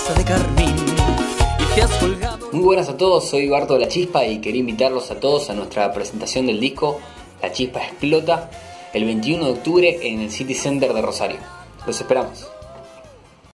rosa de carmín y te has colgado. Muy buenas a todos, soy Barto de La Chispa y quería invitarlos a todos a nuestra presentación del disco La Chispa Explota el 21 de octubre en el City Center de Rosario. Los esperamos.